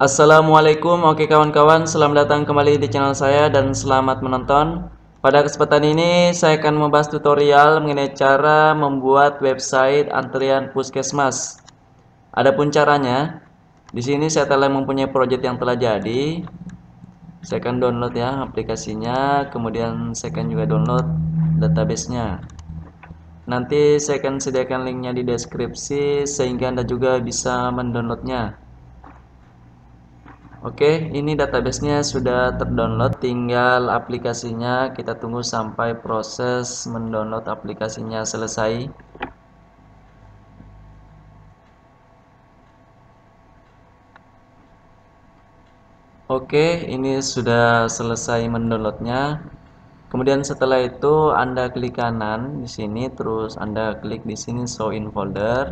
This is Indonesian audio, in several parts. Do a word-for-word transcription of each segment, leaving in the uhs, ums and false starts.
Assalamualaikum, oke kawan-kawan, selamat datang kembali di channel saya dan selamat menonton. Pada kesempatan ini saya akan membahas tutorial mengenai cara membuat website antrian puskesmas. Adapun caranya, di sini saya telah mempunyai project yang telah jadi. Saya akan download ya aplikasinya, kemudian saya akan juga download databasenya. Nanti saya akan sediakan linknya di deskripsi sehingga Anda juga bisa mendownloadnya. Oke, ini databasenya sudah terdownload, tinggal aplikasinya kita tunggu sampai proses mendownload aplikasinya selesai. Oke, ini sudah selesai mendownloadnya. Kemudian setelah itu Anda klik kanan di sini, terus Anda klik di sini show in folder.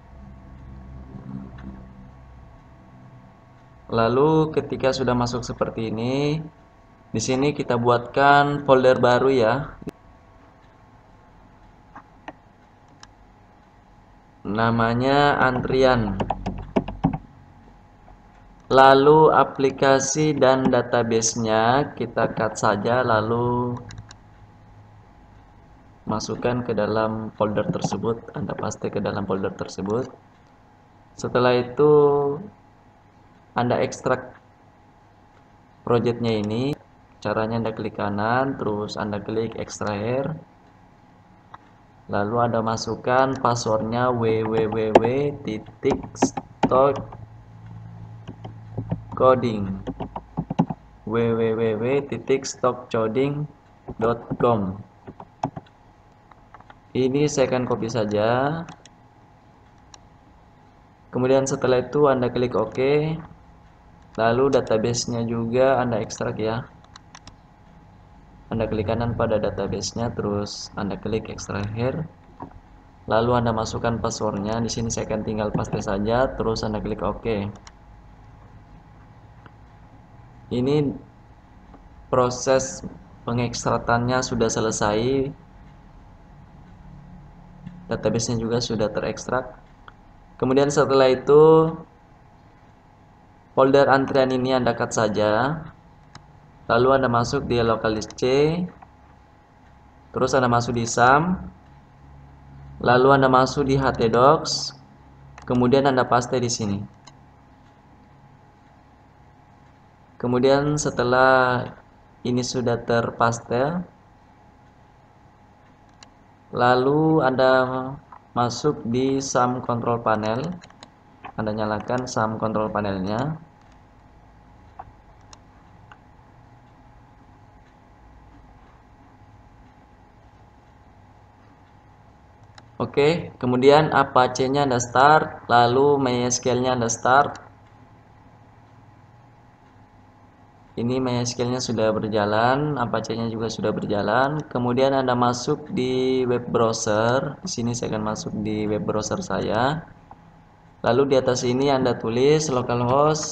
Lalu ketika sudah masuk seperti ini, di sini kita buatkan folder baru ya. Namanya antrian. Lalu aplikasi dan databasenya kita cut saja, lalu masukkan ke dalam folder tersebut. Anda paste ke dalam folder tersebut. Setelah itu Anda ekstrak projectnya ini. Caranya Anda klik kanan, terus Anda klik extract, lalu Anda masukkan passwordnya www titik stock coding www titik stockcoding titik com. Ini saya akan copy saja. Kemudian setelah itu Anda klik OK. Lalu databasenya juga Anda ekstrak ya. Anda klik kanan pada databasenya, terus Anda klik extract here. Lalu Anda masukkan passwordnya. Di sini saya akan tinggal paste saja, terus Anda klik OK. Ini proses pengekstrakannya sudah selesai. Databasenya juga sudah terekstrak. Kemudian setelah itu folder antrian ini Anda cut saja. Lalu Anda masuk di localdisk C. Terus Anda masuk di sum. Lalu Anda masuk di htdocs. Kemudian Anda paste di sini. Kemudian setelah ini sudah terpaste, lalu Anda masuk di sum control panel. Anda nyalakan sum control panelnya. Oke, kemudian Apache-nya Anda start, lalu MySQL-nya Anda start. Ini MySQL-nya sudah berjalan, Apache-nya juga sudah berjalan. Kemudian Anda masuk di web browser. Di sini saya akan masuk di web browser saya. Lalu di atas ini Anda tulis localhost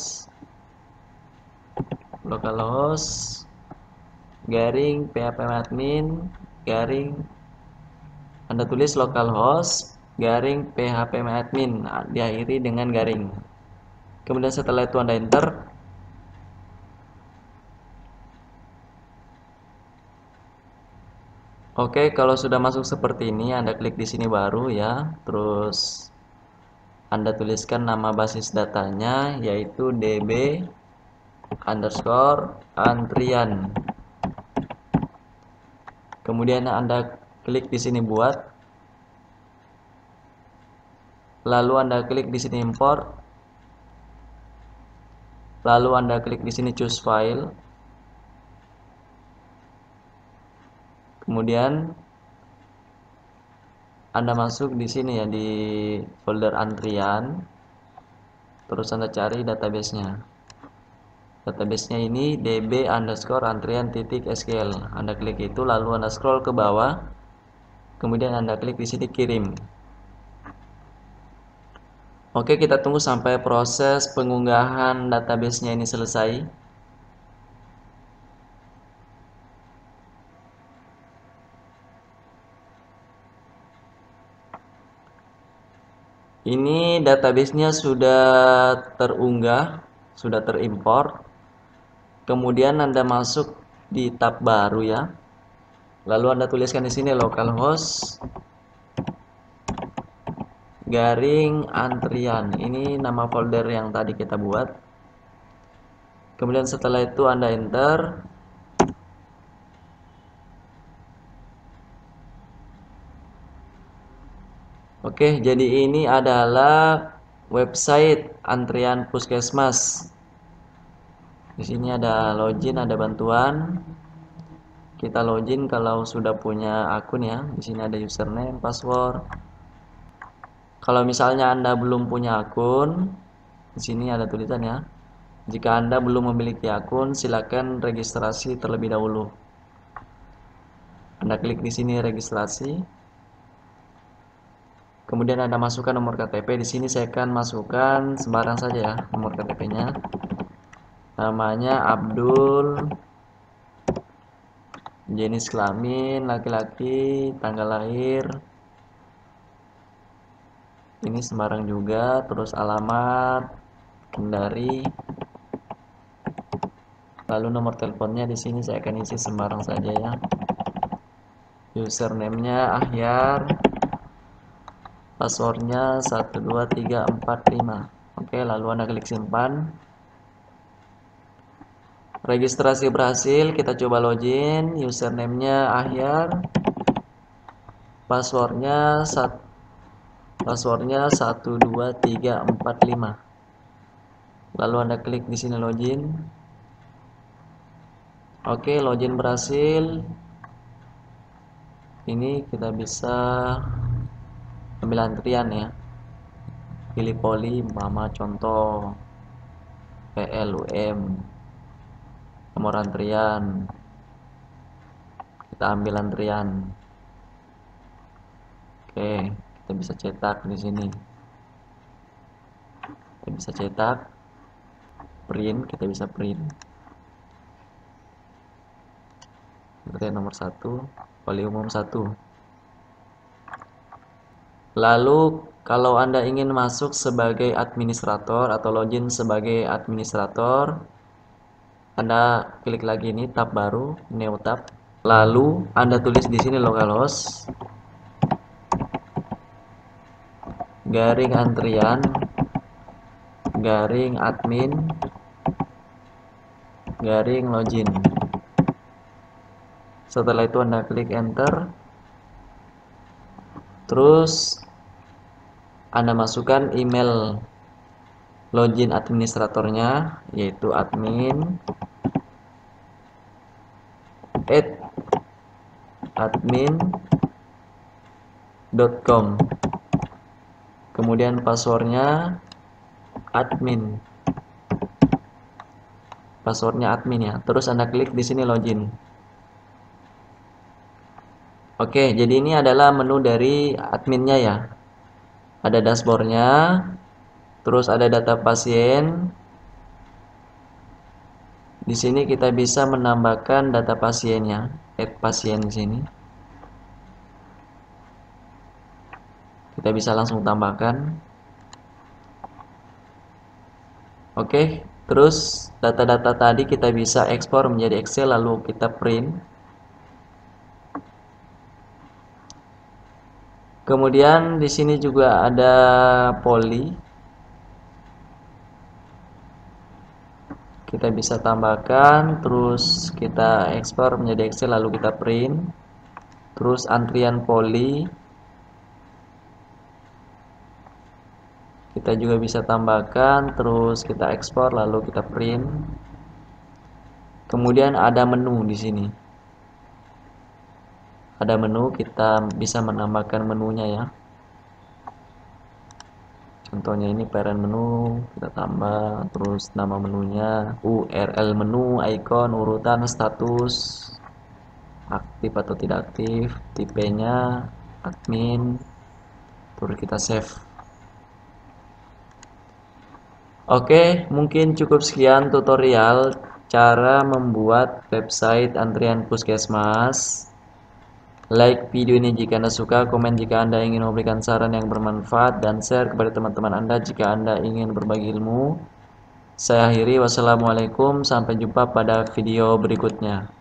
localhost garing phpadmin garing Anda tulis localhost garing phpadmin, nah, diakhiri dengan garing. Kemudian setelah itu Anda enter. Oke, kalau sudah masuk seperti ini Anda klik di sini baru ya. Terus Anda tuliskan nama basis datanya yaitu db underscore antrian. Kemudian Anda klik di sini buat. Lalu Anda klik di sini import. Lalu Anda klik di sini choose file. Kemudian Anda masuk di sini ya di folder antrian. Terus Anda cari databasenya. Databasenya ini db underscore antrian titik sql. Anda klik itu, lalu Anda scroll ke bawah. Kemudian Anda klik di sini kirim. Oke, kita tunggu sampai proses pengunggahan databasenya ini selesai. Ini databasenya sudah terunggah. sudah terimport. Kemudian Anda masuk di tab baru ya. Lalu Anda tuliskan di sini localhost garing antrian. Ini nama folder yang tadi kita buat. Kemudian setelah itu Anda enter. Oke, jadi ini adalah website antrian puskesmas. Di sini ada login, ada bantuan. Kita login kalau sudah punya akun ya. Di sini ada username, password. Kalau misalnya Anda belum punya akun, di sini ada tulisan ya. Jika Anda belum memiliki akun, silakan registrasi terlebih dahulu. Anda klik di sini registrasi. Kemudian Anda masukkan nomor K T P. Di sini saya akan masukkan sembarang saja ya nomor K T P-nya. Namanya Abdul, jenis kelamin laki-laki, tanggal lahir. Ini sembarang juga, terus alamat Kendari. Lalu nomor teleponnya di sini saya akan isi sembarang saja ya. Username-nya Ahyar. Passwordnya satu dua tiga empat lima. Oke, lalu Anda klik simpan. Registrasi berhasil. Kita coba login. Username-nya Ahyar. Passwordnya satu passwordnya satu dua tiga empat lima. Lalu Anda klik di sini login. Oke, login berhasil. Ini kita bisa ambil antrian ya. Pilih poli, umpama contoh P L U M, nomor antrian. Kita ambil antrian. Oke, kita bisa cetak di sini. Kita bisa cetak, print, kita bisa print. Antrian nomor satu, poli umum satu. Lalu kalau Anda ingin masuk sebagai administrator atau login sebagai administrator, Anda klik lagi ini tab baru, new tab. Lalu Anda tulis di sini localhost garing antrian garing admin garing login. Setelah itu Anda klik enter. Terus Anda masukkan email login administratornya, yaitu admin at admin dot com. Kemudian passwordnya admin. Passwordnya admin ya. Terus Anda klik di sini login. Oke, jadi ini adalah menu dari adminnya ya. Ada dashboardnya, terus ada data pasien. Di sini kita bisa menambahkan data pasiennya, add pasien di sini. Kita bisa langsung tambahkan. Oke, terus data-data tadi kita bisa ekspor menjadi Excel lalu kita print. Kemudian di sini juga ada poli. Kita bisa tambahkan, terus kita ekspor menjadi Excel lalu kita print. Terus antrian poli. Kita juga bisa tambahkan, terus kita ekspor lalu kita print. Kemudian ada menu di sini. Ada menu, kita bisa menambahkan menunya ya. Contohnya ini parent menu, kita tambah, terus nama menunya, U R L menu, icon, urutan, status, aktif atau tidak aktif, tipenya, admin, terus kita save. Oke, mungkin cukup sekian tutorial cara membuat website antrian puskesmas. Like video ini jika Anda suka, komen jika Anda ingin memberikan saran yang bermanfaat, dan share kepada teman-teman Anda jika Anda ingin berbagi ilmu. Saya akhiri, wassalamualaikum, sampai jumpa pada video berikutnya.